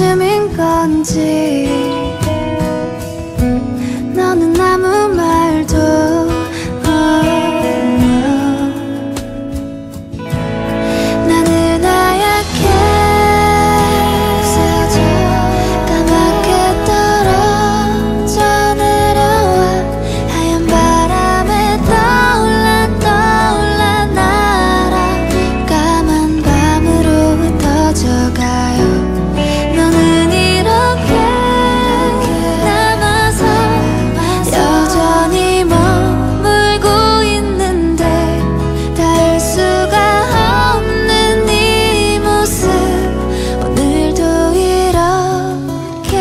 언제쯤인 건지 너는 아무 말도 나는 하얗게 스쳐 까맣게 떨어져 내려와 하얀 바람에 떠올라 날아 까만 밤으로 흩어져가요. 너는 이렇게 남아서 여전히 머물고 있는데 닿을 수가 없는 네 모습 오늘도 이렇게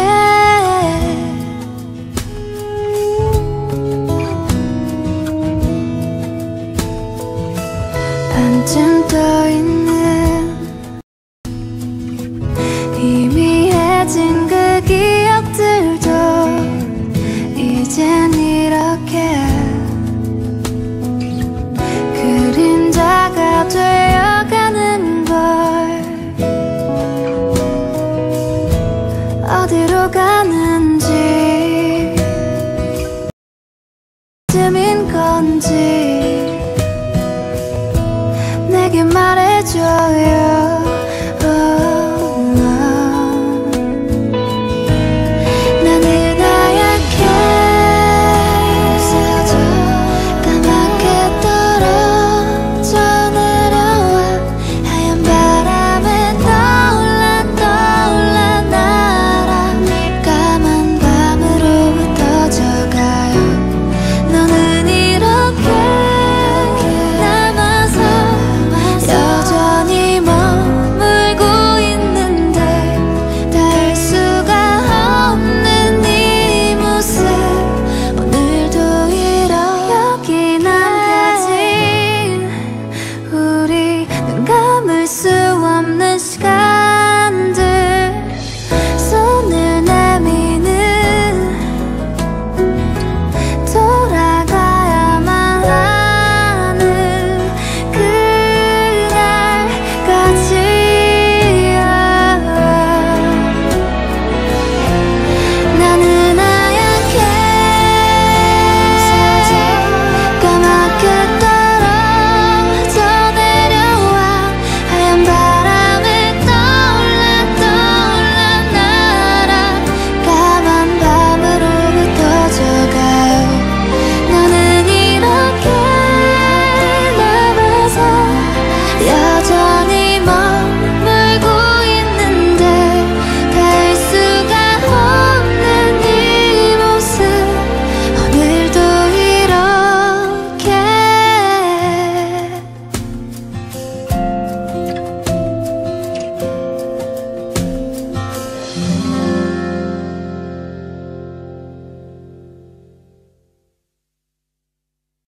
반쯤 떠있는 희미해진 그 기억들도 이젠 이렇게 그림자가 되어가는 걸 어디로 가는지 쯤인 건지